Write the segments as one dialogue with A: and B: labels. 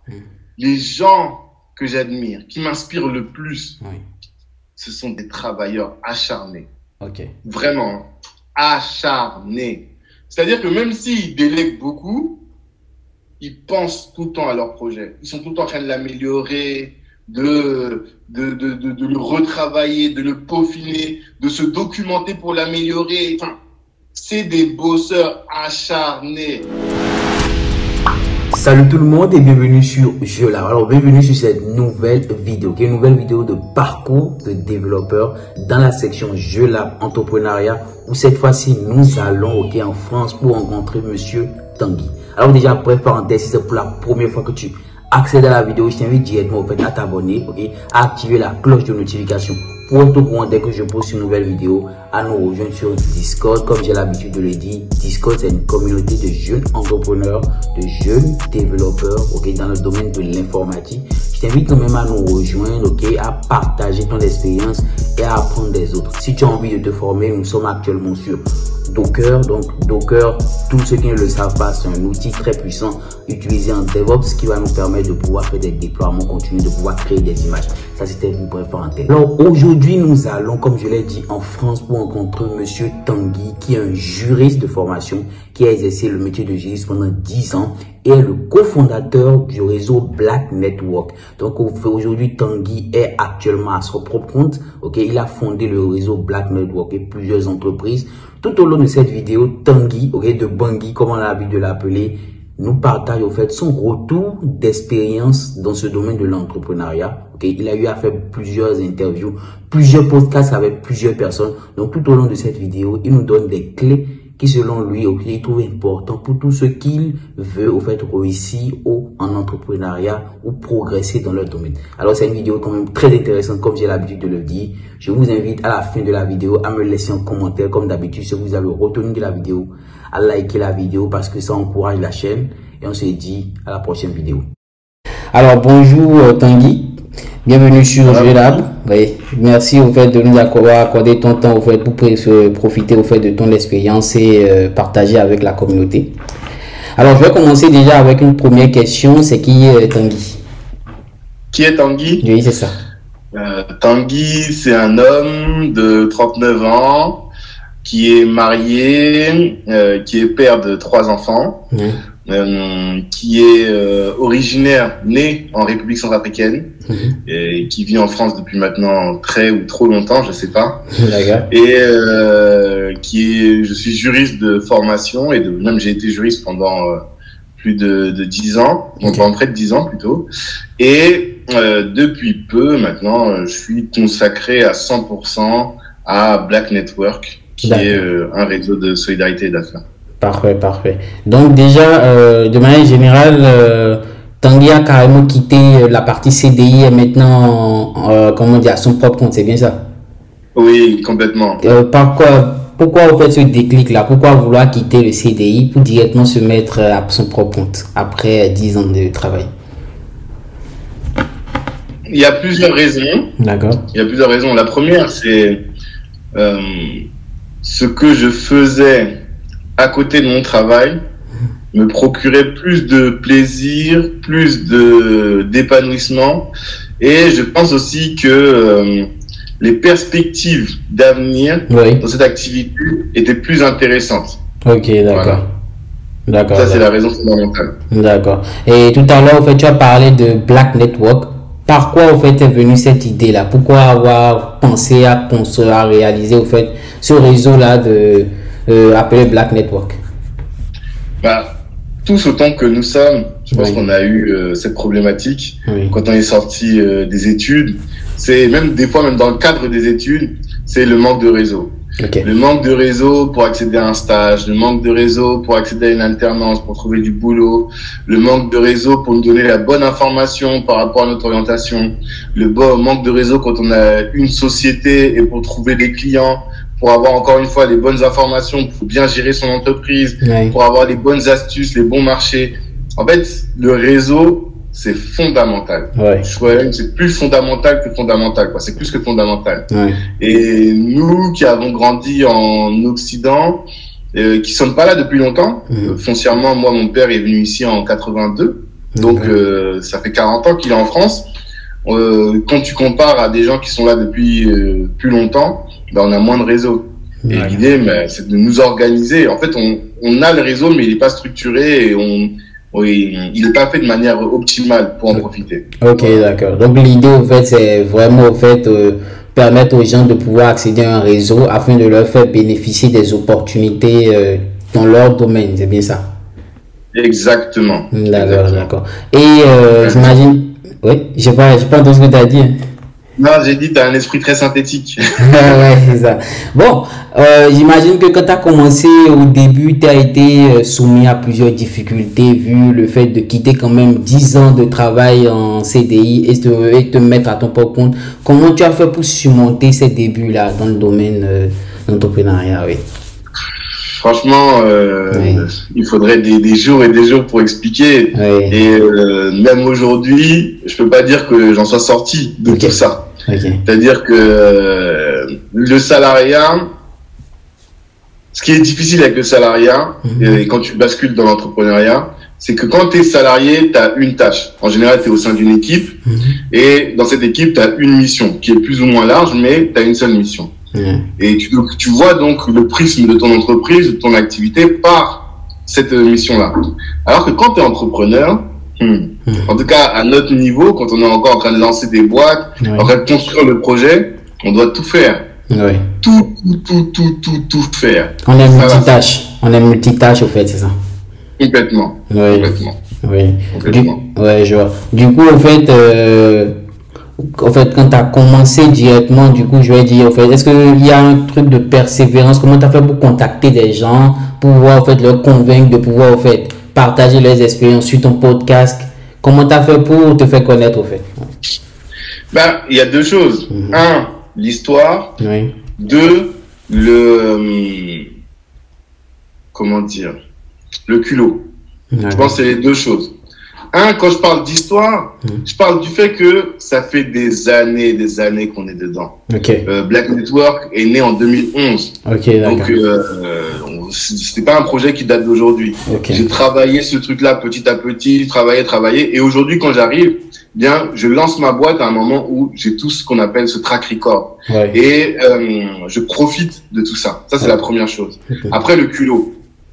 A: Les gens que j'admire, qui m'inspirent le plus,
B: Oui.
A: ce sont des travailleurs acharnés.
B: Ok.
A: Vraiment, acharnés. C'est-à-dire que même s'ils délèguent beaucoup, ils pensent tout le temps à leur projet. Ils sont tout le temps en train de l'améliorer, de le retravailler, de le peaufiner, de se documenter pour l'améliorer. Enfin, c'est des bosseurs acharnés.
B: Salut tout le monde et bienvenue sur Jolab. Alors bienvenue sur cette nouvelle vidéo, qui est une nouvelle vidéo de parcours de développeur dans la section Jolab entrepreneuriat, où cette fois-ci nous allons en France pour rencontrer Monsieur Tanguy. Alors déjà, bref parenthèse, si c'est pour la première fois que tu accèdes à la vidéo, je t'invite directement à t'abonner, à activer la cloche de notification pour être au courant dès que je poste une nouvelle vidéo, à nous rejoindre sur Discord. Comme j'ai l'habitude de le dire, Discord c'est une communauté de jeunes entrepreneurs, de jeunes développeurs dans le domaine de l'informatique. Je t'invite quand même à nous rejoindre, à partager ton expérience et à apprendre des autres. Si tu as envie de te former, nous sommes actuellement sur Docker. Donc Docker, tous ceux qui ne le savent pas, c'est un outil très puissant utilisé en DevOps qui va nous permettre de pouvoir faire des déploiements continus, de pouvoir créer des images. Ça, c'était une brève parenthèse. Alors aujourd'hui, nous allons, comme je l'ai dit, en France pour rencontrer Monsieur Tanguy, qui est un juriste de formation, qui a exercé le métier de juriste pendant 10 ans et est le cofondateur du réseau Black Network. Donc aujourd'hui, Tanguy est actuellement à son propre compte. Il a fondé le réseau Black Network et plusieurs entreprises. Tout au long de cette vidéo, Tanguy, de Bangui, comme on a l'habitude de l'appeler, nous partage son retour d'expérience dans ce domaine de l'entrepreneuriat. Il a eu à faire plusieurs interviews, plusieurs podcasts avec plusieurs personnes. Donc tout au long de cette vidéo, il nous donne des clés qui selon lui, il trouve important pour tout ce qu'il veut réussir en entrepreneuriat ou progresser dans leur domaine. Alors c'est une vidéo quand même très intéressante, comme j'ai l'habitude de le dire. Je vous invite à la fin de la vidéo à me laisser un commentaire comme d'habitude si vous avez retenu de la vidéo, à liker la vidéo parce que ça encourage la chaîne et on se dit à la prochaine vidéo. Alors bonjour Tanguy, bienvenue sur Jolab. Oui, merci de nous accorder ton temps pour profiter de ton expérience et partager avec la communauté. Alors je vais commencer déjà avec une première question, c'est qui est Tanguy?
A: Qui est Tanguy?
B: Oui, c'est ça.
A: Tanguy, c'est un homme de 39 ans qui est marié, qui est père de 3 enfants, qui est originaire, né en République centrafricaine, et qui vit en France depuis maintenant très ou trop longtemps, je sais pas. Et je suis juriste de formation et même j'ai été juriste pendant plus de 10 ans, pendant près de 10 ans plutôt. Et depuis peu maintenant, je suis consacré à 100% à Black Network, qui est un réseau de solidarité et d'affaires.
B: Parfait, parfait. Donc déjà, de manière générale, Tanguy a carrément quitté la partie CDI et maintenant, à son propre compte, c'est bien ça?
A: Oui, complètement.
B: Pourquoi ce déclic-là? Pourquoi vouloir quitter le CDI pour directement se mettre à son propre compte après 10 ans de travail?
A: Il y a plusieurs raisons.
B: D'accord.
A: Il y a plusieurs raisons. La première, c'est ce que je faisais à côté de mon travail me procurait plus de plaisir, plus d'épanouissement. Et je pense aussi que les perspectives d'avenir dans cette activité étaient plus intéressantes.
B: Ok, d'accord. Voilà. D'accord.
A: Ça, c'est la raison fondamentale.
B: D'accord. Et tout à l'heure, tu as parlé de Black Network. Par quoi, est venue cette idée-là? Pourquoi avoir pensé à réaliser, ce réseau-là appelé Black Network?
A: Tous autant que nous sommes, je pense qu'on a eu cette problématique quand on est sorti des études. C'est même des fois, même dans le cadre des études, c'est le manque de réseau. Le manque de réseau pour accéder à un stage, le manque de réseau pour accéder à une alternance, pour trouver du boulot, le manque de réseau pour nous donner la bonne information par rapport à notre orientation, le manque de réseau quand on a une société et pour trouver des clients, pour avoir encore une fois les bonnes informations, pour bien gérer son entreprise, pour avoir les bonnes astuces, les bons marchés. En fait, le réseau, c'est fondamental. C'est plus fondamental que fondamental, quoi. C'est plus que fondamental. Et nous qui avons grandi en Occident, qui sommes pas là depuis longtemps, foncièrement, moi, mon père est venu ici en 82. Donc, ça fait 40 ans qu'il est en France. Quand tu compares à des gens qui sont là depuis plus longtemps, ben, on a moins de réseau. Et l'idée, c'est de nous organiser. En fait, on a le réseau, mais il n'est pas structuré et il n'est pas fait de manière optimale pour en profiter.
B: Ok, d'accord. Donc, l'idée, au fait, c'est vraiment, au fait, permettre aux gens de pouvoir accéder à un réseau afin de leur faire bénéficier des opportunités dans leur domaine. C'est bien ça?
A: Exactement.
B: D'accord, d'accord. Et j'imagine... Oui, j'ai pas entendu ce que tu as dit.
A: Non, j'ai dit, tu as un esprit très synthétique.
B: Ouais, c'est ça. Bon, j'imagine que quand tu as commencé au début, tu as été soumis à plusieurs difficultés vu le fait de quitter quand même 10 ans de travail en CDI et te mettre à ton propre compte. Comment tu as fait pour surmonter ces débuts-là dans le domaine de l'entrepreneuriat? Oui.
A: Franchement, il faudrait des jours et des jours pour expliquer. Et même aujourd'hui, je peux pas dire que j'en sois sorti de tout ça. C'est-à-dire que le salariat, ce qui est difficile avec le salariat, et quand tu bascules dans l'entrepreneuriat, c'est que quand tu es salarié, tu as une tâche. En général, tu es au sein d'une équipe. Et dans cette équipe, tu as une mission qui est plus ou moins large, mais tu as une seule mission. Et tu vois donc le prisme de ton entreprise, de ton activité par cette mission-là. Alors que quand tu es entrepreneur, en tout cas à notre niveau, quand on est encore en train de lancer des boîtes, en train de construire le projet, on doit tout faire. Tout faire.
B: On est multitâche. On est multitâche au fait, c'est ça?
A: Complètement. Complètement.
B: Je vois. Du coup, en fait, quand tu as commencé directement, du coup, je vais dire, est-ce qu'il y a un truc de persévérance? Comment tu as fait pour contacter des gens, pour pouvoir, leur convaincre de pouvoir, partager leurs expériences sur ton podcast? Comment tu as fait pour te faire connaître,
A: Ben, il y a deux choses. Un, l'histoire. Deux, comment dire? Le culot. Je pense que c'est les deux choses. Un, quand je parle d'histoire, je parle du fait que ça fait des années qu'on est dedans. Black Network est né en 2011. Donc, c'était pas un projet qui date d'aujourd'hui. J'ai travaillé ce truc-là petit à petit, travaillé. Et aujourd'hui, quand j'arrive, bien, je lance ma boîte à un moment où j'ai tout ce qu'on appelle ce track record. Et je profite de tout ça. Ça, c'est la première chose. Après, le culot.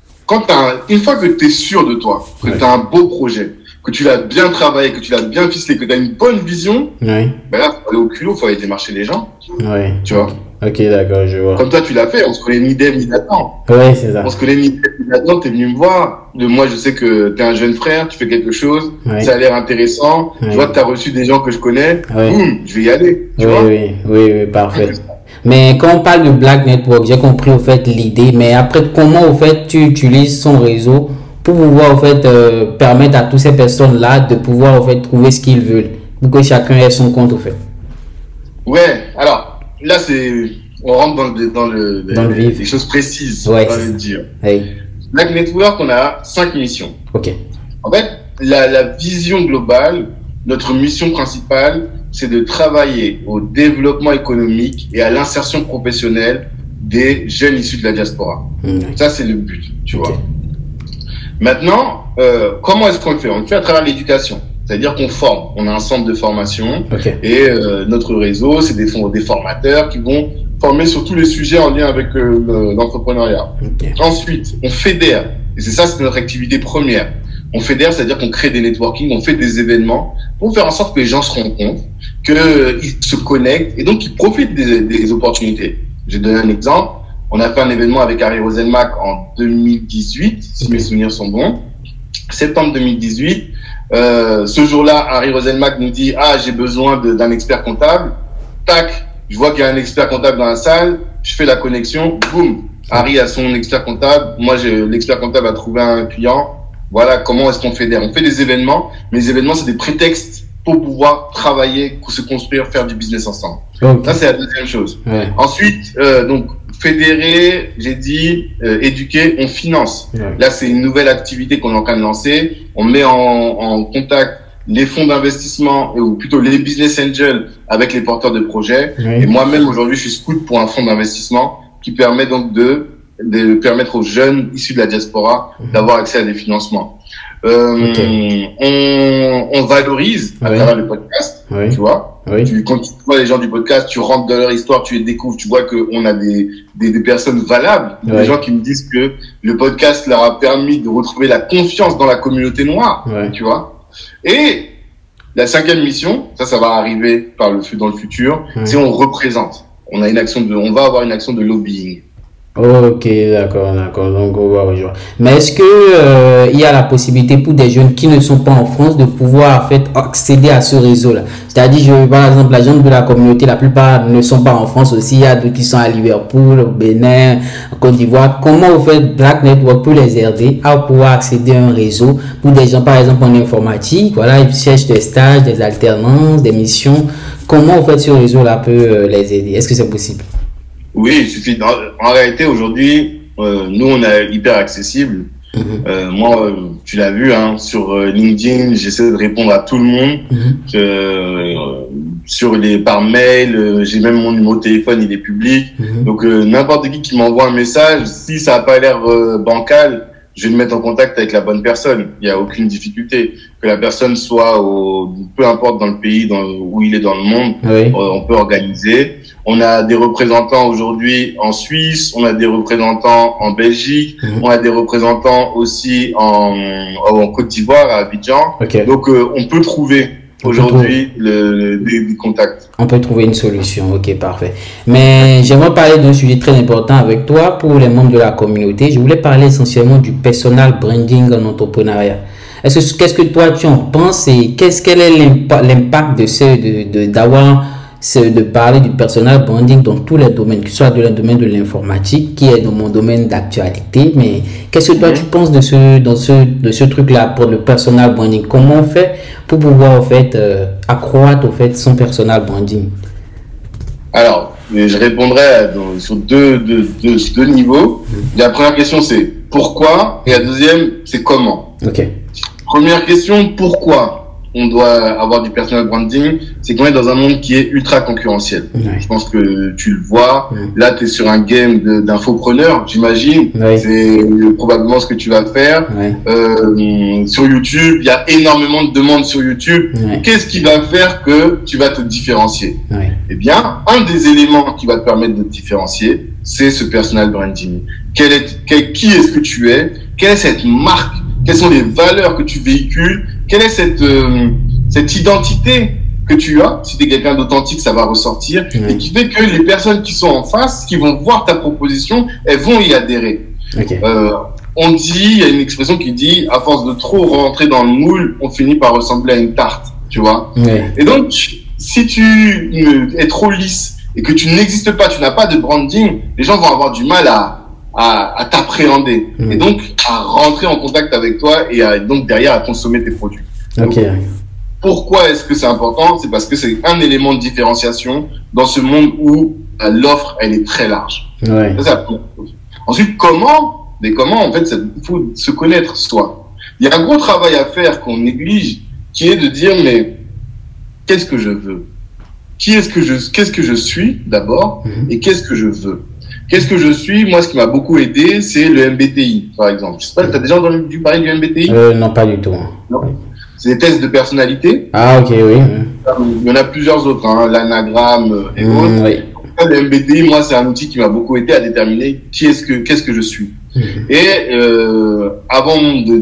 A: Une fois que tu es sûr de toi, que tu as un beau projet, que tu l'as bien travaillé, que tu l'as bien ficelé, que tu as une bonne vision, ben là, faut aller au culot, faut aller démarcher les gens. Tu vois?
B: Ok, d'accord, je vois.
A: Comme toi, tu l'as fait, on se connaît ni d'Ève ni d'Adam.
B: C'est ça.
A: On se connaît ni d'Ève ni d'Adam, t'es venu me voir. Moi, je sais que t'es un jeune frère, tu fais quelque chose, ça a l'air intéressant. Je vois que t'as reçu des gens que je connais. Boum, je vais y aller. Tu vois?
B: Oui, parfait. Mais quand on parle de Black Network, j'ai compris l'idée, mais après, comment tu utilises son réseau pour pouvoir permettre à toutes ces personnes-là de pouvoir trouver ce qu'ils veulent, pour que chacun ait son compte
A: Ouais, alors là on rentre dans le vif. Les choses précises, on va dire. Black Network, on a 5 missions. En fait, la vision globale, notre mission principale, c'est de travailler au développement économique et à l'insertion professionnelle des jeunes issus de la diaspora. Ça, c'est le but, tu vois. Maintenant, comment est-ce qu'on le fait? On le fait à travers l'éducation. C'est-à-dire qu'on forme. On a un centre de formation et notre réseau, c'est des formateurs qui vont former sur tous les sujets en lien avec l'entrepreneuriat. Ensuite, on fédère. Et c'est notre activité première. On fédère, c'est-à-dire qu'on crée des networking, on fait des événements pour faire en sorte que les gens se rencontrent, qu'ils se connectent et donc qu'ils profitent des opportunités. Je vais donner un exemple. On a fait un événement avec Harry Roselmack en 2018, si mes souvenirs sont bons. Septembre 2018. Ce jour-là, Harry Roselmack nous dit « Ah, j'ai besoin d'un expert comptable. » Tac, je vois qu'il y a un expert comptable dans la salle. Je fais la connexion. Boum, Harry a son expert comptable. Moi, l'expert comptable a trouvé un client. Voilà comment est-ce qu'on fédère. On fait des événements, mais les événements, c'est des prétextes pour pouvoir travailler, se construire, faire du business ensemble. Ça, c'est la deuxième chose. Ensuite, donc, fédérer, j'ai dit, éduquer, on finance. Là, c'est une nouvelle activité qu'on est en train de lancer. On met en contact les fonds d'investissement, ou plutôt les business angels avec les porteurs de projets. Et moi-même, aujourd'hui, je suis scout pour un fonds d'investissement qui permet donc de permettre aux jeunes issus de la diaspora d'avoir accès à des financements. On valorise à travers le podcast, tu vois. Quand tu vois les gens du podcast, tu rentres dans leur histoire, tu les découvres, tu vois qu'on a des personnes valables, des gens qui me disent que le podcast leur a permis de retrouver la confiance dans la communauté noire, tu vois. Et la 5e mission, ça va arriver dans le futur, c'est on représente. On va avoir une action de lobbying.
B: Ok, d'accord. Donc, on va rejoindre. Mais est-ce que il y a la possibilité pour des jeunes qui ne sont pas en France de pouvoir en fait accéder à ce réseau-là? C'est-à-dire, par exemple, la jeune de la communauté, la plupart ne sont pas en France aussi. Il y a d'autres qui sont à Liverpool, au Bénin, en Côte d'Ivoire. Comment vous faites Black Network pour les aider à pouvoir accéder à un réseau pour des gens, par exemple, en informatique, voilà, ils cherchent des stages, des alternances, des missions. Comment vous faites ce réseau-là peut les aider? Est-ce que c'est possible?
A: Oui, il suffit. En réalité, aujourd'hui, nous, on est hyper accessible. Moi, tu l'as vu, hein, sur LinkedIn, j'essaie de répondre à tout le monde. Par mail, j'ai même mon numéro de téléphone, il est public. Donc, n'importe qui m'envoie un message, si ça n'a pas l'air bancal, je vais me mettre en contact avec la bonne personne. Il n'y a aucune difficulté. Que la personne soit peu importe dans le pays où il est dans le monde, on peut organiser. On a des représentants aujourd'hui en Suisse, on a des représentants en Belgique, on a des représentants aussi en Côte d'Ivoire, à Abidjan. Donc, on peut trouver aujourd'hui des contacts.
B: On peut trouver une solution. Ok, parfait. Mais j'aimerais parler d'un sujet très important avec toi pour les membres de la communauté. Je voulais parler essentiellement du personal branding en entrepreneuriat. Qu'est-ce que toi tu en penses et quel est l'impact de parler du personal branding dans tous les domaines, que ce soit dans le domaine de l'informatique, qui est dans mon domaine d'actualité, mais qu'est-ce que toi tu penses de ce truc-là pour le personal branding? Comment on fait pour pouvoir en fait accroître en fait son personal branding?
A: Alors, je répondrai sur deux niveaux. La première question c'est pourquoi et la deuxième c'est comment. Première question, pourquoi on doit avoir du personal branding, c'est qu'on est dans un monde qui est ultra concurrentiel. Je pense que tu le vois. Là, tu es sur un game d'infopreneur, j'imagine. C'est probablement ce que tu vas faire. Sur YouTube, il y a énormément de demandes sur YouTube. Qu'est-ce qui va faire que tu vas te différencier? Eh bien, un des éléments qui va te permettre de te différencier, c'est ce personal branding. Qui est-ce que tu es? Quelle est cette marque? Quelles sont les valeurs que tu véhicules? Quelle est cette identité que tu as? Si tu es quelqu'un d'authentique, ça va ressortir. Et qui fait que les personnes qui sont en face, qui vont voir ta proposition, elles vont y adhérer. Il y a une expression qui dit, à force de trop rentrer dans le moule, on finit par ressembler à une tarte, tu vois. Et donc, si tu es trop lisse et que tu n'existes pas, tu n'as pas de branding, les gens vont avoir du mal à t'appréhender et donc à rentrer en contact avec toi et donc derrière à consommer tes produits. Donc, pourquoi est-ce que c'est important? C'est parce que c'est un élément de différenciation dans ce monde où l'offre elle est très large. Ça, c'est la première chose. Ensuite, comment en fait il faut se connaître soi. Il y a un gros travail à faire qu'on néglige, qui est de dire mais qu'est-ce que je veux? Qu'est-ce que je suis d'abord et qu'est-ce que je veux? Qu'est-ce que je suis? Moi, ce qui m'a beaucoup aidé, c'est le MBTI, par exemple. Je sais pas, tu as déjà entendu parler du MBTI?
B: Non, pas du tout.
A: C'est des tests de personnalité.
B: Ah, ok, oui.
A: Il y en a plusieurs autres, hein, l'anagramme et autres. Le MBTI, moi, c'est un outil qui m'a beaucoup aidé à déterminer qu'est-ce que je suis. Et avant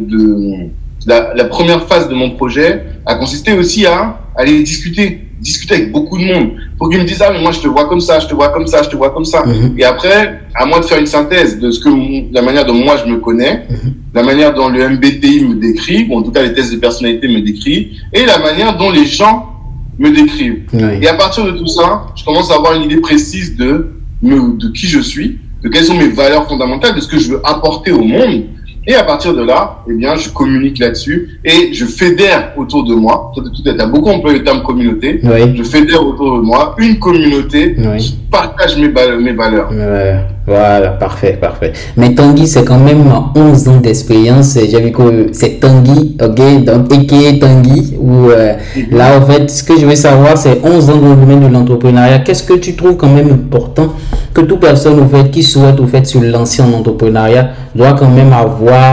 A: la première phase de mon projet a consisté aussi à aller discuter avec beaucoup de monde pour qu'ils me disent mais moi je te vois comme ça, je te vois comme ça, je te vois comme ça. Et après, à moi de faire une synthèse de la manière dont moi je me connais, la manière dont le MBTI me décrit, ou en tout cas les tests de personnalité me décrivent, et la manière dont les gens me décrivent. Et à partir de tout ça, je commence à avoir une idée précise de qui je suis, de quelles sont mes valeurs fondamentales, de ce que je veux apporter au monde. Et à partir de là, eh bien, je communique là-dessus et je fédère autour de moi. Tu as beaucoup employé le terme communauté. Je fédère autour de moi une communauté qui partage mes valeurs.
B: Voilà, parfait. Mais Tanguy, c'est quand même 11 ans d'expérience. J'ai vu que c'est Tanguy, ok, donc a.k.a. Tanguy. Là, en fait, ce que je veux savoir, c'est 11 ans dans le domaine de l'entrepreneuriat. Qu'est-ce que tu trouves quand même important que toute personne, au fait, qui souhaite, au fait, se lancer en entrepreneuriat, doit quand même avoir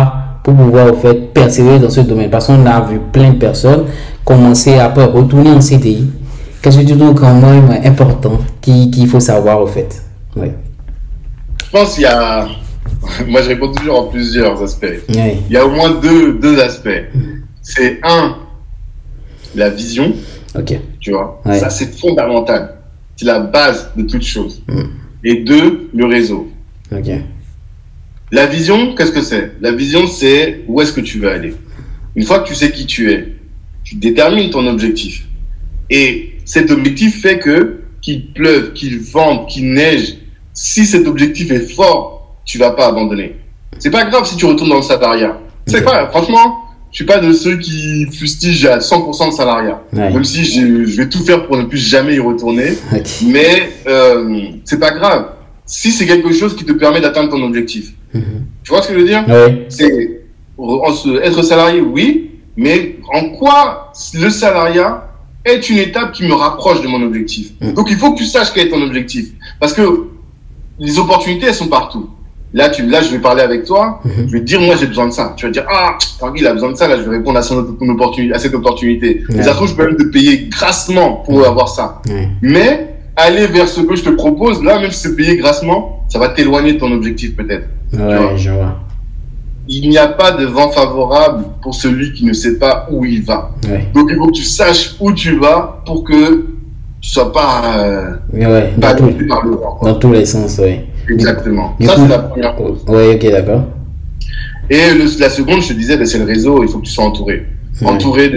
B: pour pouvoir, au fait, persévérer dans ce domaine? Parce qu'on a vu plein de personnes commencer après retourner en CDI. Qu'est-ce que tu trouves quand même important qu'il faut savoir, au fait? Oui.
A: Je pense qu'il y a... Moi, je réponds toujours en plusieurs aspects.
B: Oui.
A: Il y a au moins deux aspects. C'est un, la vision.
B: Ok.
A: Tu vois,
B: ouais.
A: Ça, c'est fondamental. C'est la base de toute chose. Et deux, le réseau.
B: Ok.
A: La vision, qu'est-ce que c'est? La vision, c'est où est-ce que tu veux aller. Une fois que tu sais qui tu es, tu détermines ton objectif. Et cet objectif fait que, qu'il pleuve, qu'il vente, qu'il neige, si cet objectif est fort, tu vas pas abandonner. C'est pas grave si tu retournes dans le salariat. C'est pas, franchement, je suis pas de ceux qui fustigent à 100% le salariat. Ouais. Même si je vais tout faire pour ne plus jamais y retourner. Okay. Mais c'est pas grave. Si c'est quelque chose qui te permet d'atteindre ton objectif. Tu vois ce que je veux dire?
B: Ouais.
A: C'est être salarié, oui. Mais en quoi le salariat est une étape qui me rapproche de mon objectif? Donc il faut que tu saches quel est ton objectif. Parce que les opportunités, elles sont partout. Là, je vais parler avec toi, je vais te dire, moi, j'ai besoin de ça. Tu vas dire, ah, Tanguy, il a besoin de ça, là, je vais répondre à cette opportunité. Ouais. Ça se trouve, je peux même te payer grassement pour avoir ça. Mais, aller vers ce que je te propose, là, même si c'est payé grassement, ça va t'éloigner de ton objectif, peut-être.
B: Ouais, je vois.
A: Il n'y a pas de vent favorable pour celui qui ne sait pas où il va. Ouais. Donc, il faut que tu saches où tu vas pour que tu sois pas,
B: par le vent. Dans tous les sens, oui.
A: Exactement. Ça, c'est la première chose.
B: Oui, ok, d'accord.
A: Et la seconde, je te disais, c'est le réseau. Il faut que tu sois entouré. Entouré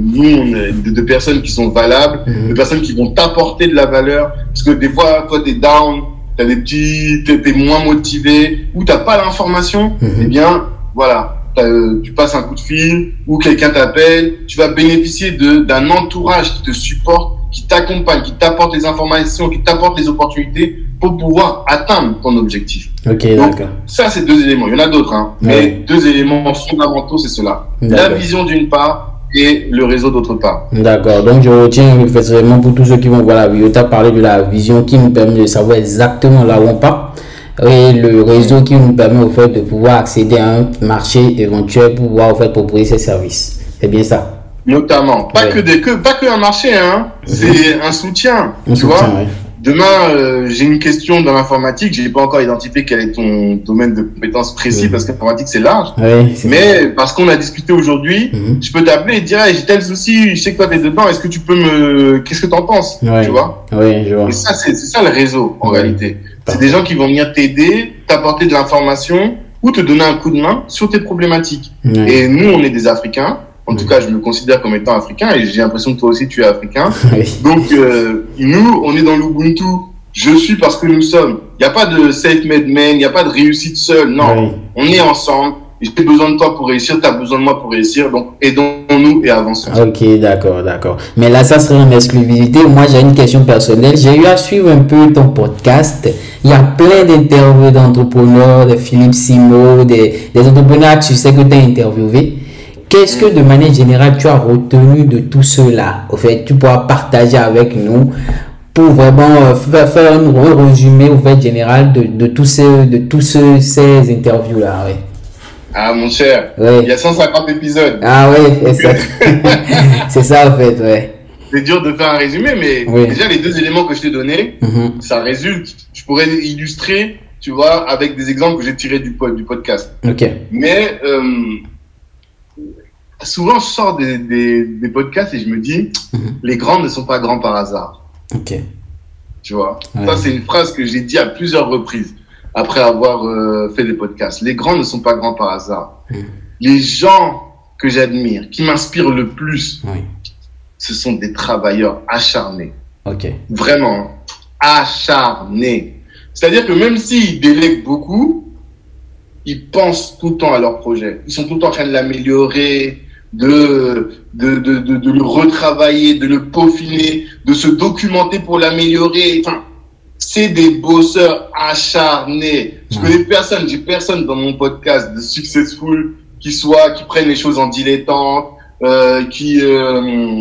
A: de personnes qui sont valables, de personnes qui vont t'apporter de la valeur. Parce que des fois, toi, t'es down, t'es moins motivé, ou t'as pas l'information. Eh bien, voilà. Tu passes un coup de fil, ou quelqu'un t'appelle. Tu vas bénéficier d'un entourage qui te supporte, qui t'accompagne, qui t'apporte les informations, qui t'apporte les opportunités pour pouvoir atteindre ton objectif.
B: Ok, d'accord.
A: Ça, c'est deux éléments. Il y en a d'autres, hein. Mais deux éléments fondamentaux, c'est cela. La vision d'une part et le réseau d'autre part.
B: D'accord. Donc, je retiens effectivement pour tous ceux qui vont voir la vidéo, tu as parlé de la vision qui nous permet de savoir exactement là où on part. Et le réseau qui nous permet au fait de pouvoir accéder à un marché éventuel pour pouvoir au fait proposer ses services. C'est bien ça.
A: Notamment. Pas que un marché, hein. C'est un soutien. Tu vois. Demain, j'ai une question dans l'informatique. J'ai pas encore identifié quel est ton domaine de compétences précis parce que l'informatique c'est large. Mais parce qu'on a discuté aujourd'hui, je peux t'appeler et te dire hey, j'ai tel souci, je sais que toi t'es dedans. Est-ce que tu peux qu'est-ce que t'en penses? Tu vois?
B: Oui, je vois.
A: Et ça c'est ça le réseau en réalité. C'est des gens qui vont venir t'aider, t'apporter de l'information ou te donner un coup de main sur tes problématiques. Et nous, on est des Africains. En tout cas, je me considère comme étant africain et j'ai l'impression que toi aussi tu es africain. Donc, nous, on est dans l'Ubuntu. Je suis parce que nous sommes. Il n'y a pas de self-made man, il n'y a pas de réussite seule. Non, on est ensemble. J'ai besoin de toi pour réussir, tu as besoin de moi pour réussir. Donc, aidons-nous et avançons.
B: Ok, d'accord, d'accord. Mais là, ça serait une exclusivité. Moi, j'ai une question personnelle. J'ai eu à suivre un peu ton podcast. Il y a plein d'interviews d'entrepreneurs, de Philippe Simo, des entrepreneurs que tu sais que tu as interviewé. Qu'est-ce que de manière générale tu as retenu de tout cela? Au fait, tu pourras partager avec nous pour vraiment faire un résumé au fait général de tous ces interviews là. Ouais.
A: Ah mon cher, il y a 150 épisodes.
B: Ah oui, c'est ça. C'est ça en fait, ouais.
A: C'est dur de faire un résumé, mais déjà les deux éléments que je t'ai donnés, ça résulte. Je pourrais illustrer, tu vois, avec des exemples que j'ai tirés du podcast.
B: Ok.
A: Mais souvent, je sors des podcasts et je me dis, les grands ne sont pas grands par hasard.
B: Ok.
A: Tu vois, ça, c'est une phrase que j'ai dit à plusieurs reprises après avoir fait des podcasts. Les grands ne sont pas grands par hasard. Les gens que j'admire, qui m'inspirent le plus, ce sont des travailleurs acharnés.
B: Ok.
A: Vraiment, acharnés. C'est-à-dire que même s'ils délèguent beaucoup, ils pensent tout le temps à leur projet. Ils sont tout le temps en train de l'améliorer, de le retravailler, de le peaufiner, de se documenter pour l'améliorer. Enfin, c'est des bosseurs acharnés. Je connais personne, j'ai personne dans mon podcast de successful qui prennent les choses en dilettante, qui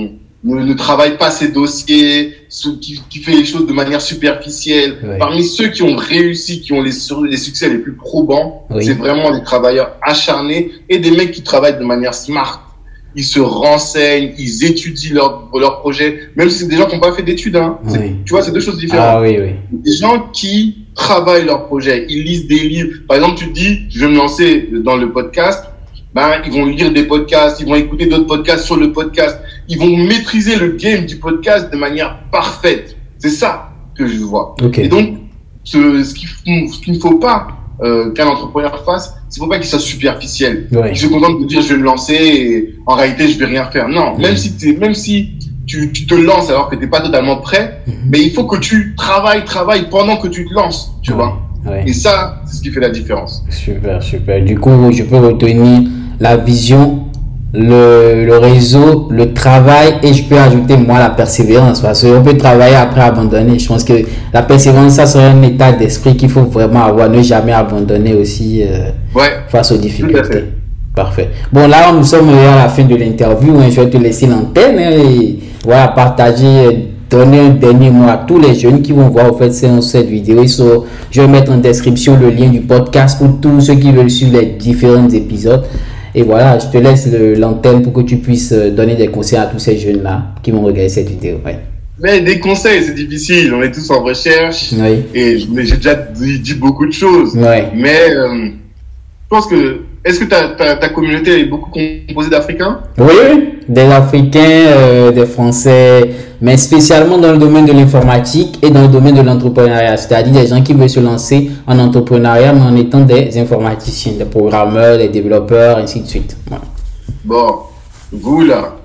A: ne travaille pas ses dossiers, qui fait les choses de manière superficielle. Oui. Parmi ceux qui ont réussi, qui ont les succès les plus probants, oui. C'est vraiment des travailleurs acharnés et des mecs qui travaillent de manière smart. Ils se renseignent, ils étudient leur projet, même si c'est des gens qui n'ont pas fait d'études. Hein. Oui. Tu vois, c'est deux choses différentes.
B: Ah, oui, oui.
A: Des gens qui travaillent leur projet, ils lisent des livres. Par exemple, tu te dis, je vais me lancer dans le podcast. Ben, ils vont lire des podcasts, ils vont écouter d'autres podcasts sur le podcast. Ils vont maîtriser le game du podcast de manière parfaite. C'est ça que je vois.
B: Okay.
A: Et donc, ce qu'il ne faut pas qu'un entrepreneur fasse, c'est faut pas qu'il soit superficiel. Ouais. Il se contente de dire je vais me lancer et en réalité je vais rien faire. Non, même si tu te lances alors que t'es pas totalement prêt, mais il faut que tu travailles pendant que tu te lances, tu vois. Ouais. Et ça, c'est ce qui fait la différence.
B: Super, super. Du coup, je peux retenir la vision, le réseau, le travail et je peux ajouter moi la persévérance parce qu'on peut travailler après abandonner. Je pense que la persévérance, ça serait un état d'esprit qu'il faut vraiment avoir, ne jamais abandonner aussi face aux difficultés. Parfait. Bon, là, nous sommes à la fin de l'interview. Je vais te laisser l'antenne et voilà, partager, donner un dernier mot à tous les jeunes qui vont voir en fait cette vidéo. Je vais mettre en description le lien du podcast pour tous ceux qui veulent suivre les différents épisodes. Et voilà, je te laisse l'antenne pour que tu puisses donner des conseils à tous ces jeunes-là qui vont regarder cette vidéo. Ouais.
A: Mais des conseils, c'est difficile. On est tous en recherche.
B: Oui.
A: Et j'ai déjà dit beaucoup de choses.
B: Oui.
A: Mais je pense que... Est-ce que ta communauté est beaucoup composée d'Africains?
B: Oui, des Africains, des Français, mais spécialement dans le domaine de l'informatique et dans le domaine de l'entrepreneuriat. C'est-à-dire des gens qui veulent se lancer en entrepreneuriat, mais en étant des informaticiens, des programmeurs, des développeurs, ainsi de suite. Voilà.
A: Bon, vous là,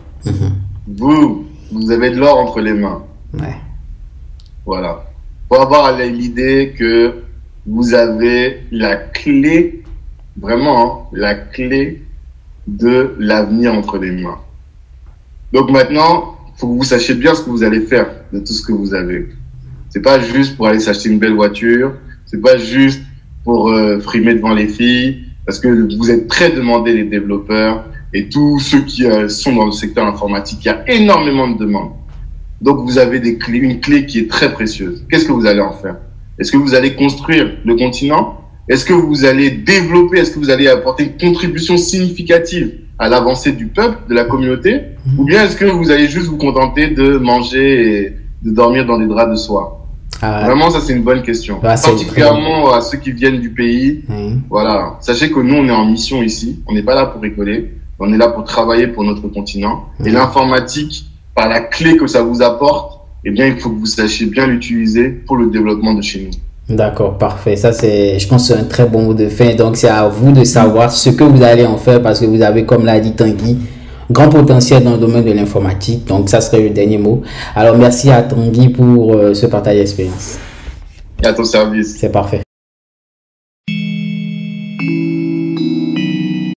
A: vous avez de l'or entre les mains.
B: Ouais.
A: Voilà. Pour avoir l'idée que vous avez la clé, vraiment, la clé de l'avenir entre les mains. Donc maintenant, il faut que vous sachiez bien ce que vous allez faire de tout ce que vous avez. C'est pas juste pour aller s'acheter une belle voiture, c'est pas juste pour frimer devant les filles, parce que vous êtes très demandés, les développeurs et tous ceux qui sont dans le secteur informatique. Il y a énormément de demandes. Donc vous avez une clé qui est très précieuse. Qu'est-ce que vous allez en faire? Est-ce que vous allez construire le continent? Est-ce que vous allez développer, est-ce que vous allez apporter une contribution significative à l'avancée du peuple, de la communauté? Ou bien est-ce que vous allez juste vous contenter de manger et de dormir dans des draps de soie? Vraiment, ça c'est une bonne question. Particulièrement à ceux qui viennent du pays. Voilà. Sachez que nous, on est en mission ici. On n'est pas là pour rigoler. On est là pour travailler pour notre continent. Et l'informatique, par la clé que ça vous apporte, eh bien, il faut que vous sachiez bien l'utiliser pour le développement de chez nous.
B: D'accord, parfait. Ça, je pense que c'est un très bon mot de fin. Donc, c'est à vous de savoir ce que vous allez en faire parce que vous avez, comme l'a dit Tanguy, grand potentiel dans le domaine de l'informatique. Donc, ça serait le dernier mot. Alors, merci à Tanguy pour ce partage d'expérience.
A: À ton service.
B: C'est parfait.